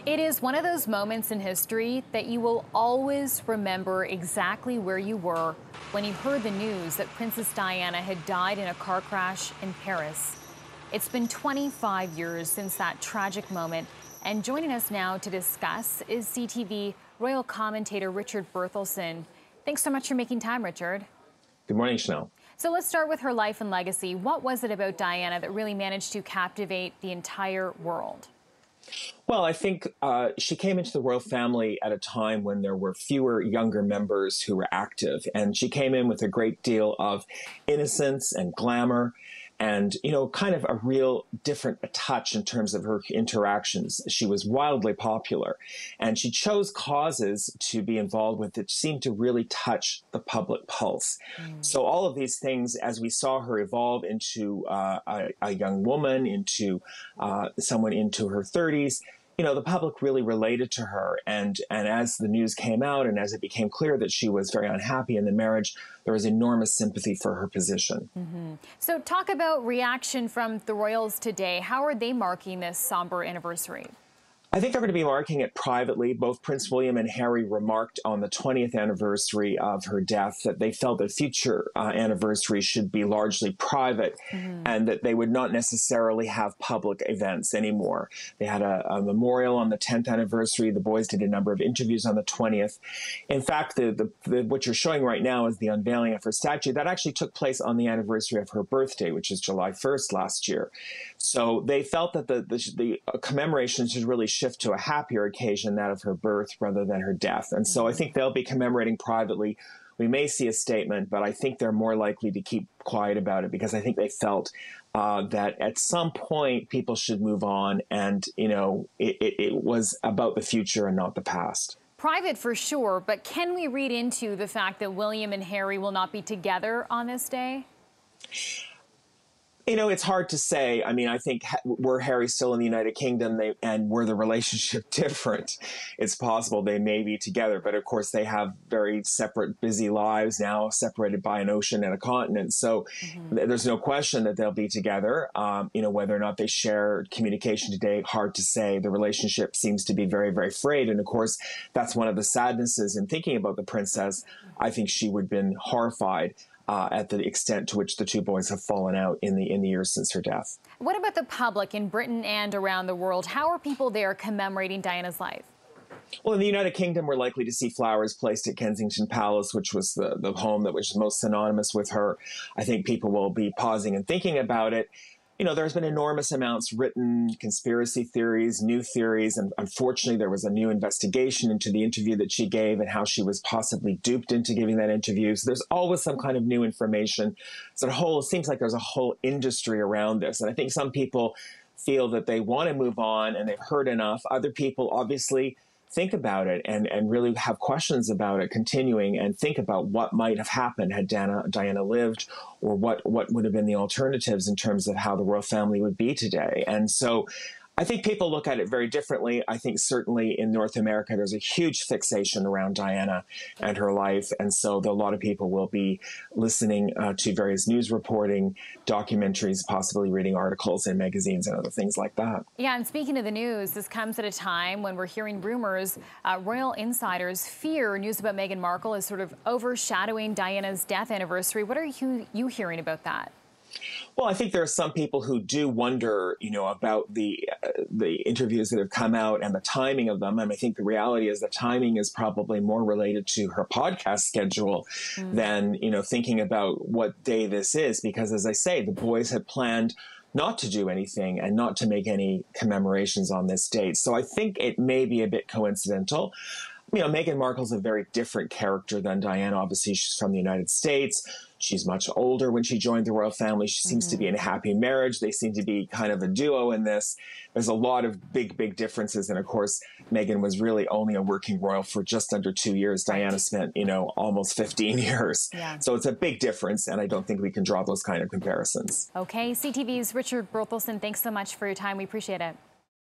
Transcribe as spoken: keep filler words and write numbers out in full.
It is one of those moments in history that you will always remember exactly where you were when you heard the news that Princess Diana had died in a car crash in Paris. It's been twenty-five years since that tragic moment, and joining us now to discuss is C T V royal commentator Richard Berthelsson. Thanks so much for making time, Richard. Good morning, Chanel. So let's start with her life and legacy. What was it about Diana that really managed to captivate the entire world? Well, I think uh, she came into the royal family at a time when there were fewer younger members who were active. And she came in with a great deal of innocence and glamour and, you know, kind of a real different touch in terms of her interactions. She was wildly popular, and she chose causes to be involved with that seemed to really touch the public pulse. Mm. So all of these things, as we saw her evolve into uh, a, a young woman, into uh, someone into her thirties, you know, the public really related to her. And, and as the news came out and as it became clear that she was very unhappy in the marriage, there was enormous sympathy for her position. Mm-hmm. So talk about reaction from the royals today. How are they marking this somber anniversary? I think they're going to be marking it privately. Both Prince William and Harry remarked on the twentieth anniversary of her death that they felt that future uh, anniversaries should be largely private, mm-hmm. and that they would not necessarily have public events anymore. They had a, a memorial on the tenth anniversary. The boys did a number of interviews on the twentieth. In fact, the, the, the, what you're showing right now is the unveiling of her statue. That actually took place on the anniversary of her birthday, which is July first last year. So they felt that the, the, the commemoration should really shift to a happier occasion, that of her birth, rather than her death. And so I think they'll be commemorating privately. We may see a statement, but I think they're more likely to keep quiet about it because I think they felt uh, that at some point people should move on, and, you know, it, it, it was about the future and not the past. Private for sure, but can we read into the fact that William and Harry will not be together on this day? You know, it's hard to say. I mean, I think were Harry still in the United Kingdom they, and were the relationship different, it's possible they may be together. But of course, they have very separate, busy lives now, separated by an ocean and a continent. So mm-hmm. th there's no question that they'll be together. Um, you know, whether or not they share communication today, hard to say. The relationship seems to be very, very frayed. And of course, that's one of the sadnesses in thinking about the princess. I think she would have been horrified Uh, at the extent to which the two boys have fallen out in the in the years since her death. What about the public in Britain and around the world? How are people there commemorating Diana's life? Well, in the United Kingdom, we're likely to see flowers placed at Kensington Palace, which was the, the home that was most synonymous with her. I think people will be pausing and thinking about it. You know, there's been enormous amounts written, conspiracy theories, new theories, and unfortunately there was a new investigation into the interview that she gave and how she was possibly duped into giving that interview. So there's always some kind of new information. So the whole, it seems like there's a whole industry around this. And I think some people feel that they want to move on and they've heard enough. Other people obviously think about it and, and really have questions about it, continuing and think about what might have happened had Diana, Diana lived, or what, what would have been the alternatives in terms of how the royal family would be today. And so I think people look at it very differently. I think certainly in North America, there's a huge fixation around Diana and her life. And so a lot of people will be listening uh, to various news reporting, documentaries, possibly reading articles in magazines and other things like that. Yeah, and speaking of the news, this comes at a time when we're hearing rumors, uh, royal insiders fear news about Meghan Markle is sort of overshadowing Diana's death anniversary. What are you, you hearing about that? Well, I think there are some people who do wonder, you know, about the uh, the interviews that have come out and the timing of them. And I think the reality is the timing is probably more related to her podcast schedule mm. than, you know, thinking about what day this is. Because as I say, the boys had planned not to do anything and not to make any commemorations on this date. So I think it may be a bit coincidental. You know, Meghan Markle's a very different character than Diana. Obviously, she's from the United States. She's much older when she joined the royal family. She seems mm-hmm. to be in a happy marriage. They seem to be kind of a duo in this. There's a lot of big, big differences. And of course, Meghan was really only a working royal for just under two years. Diana spent, you know, almost fifteen years. Yeah. So it's a big difference. And I don't think we can draw those kind of comparisons. Okay, C T V's Richard Berthelsson, thanks so much for your time. We appreciate it.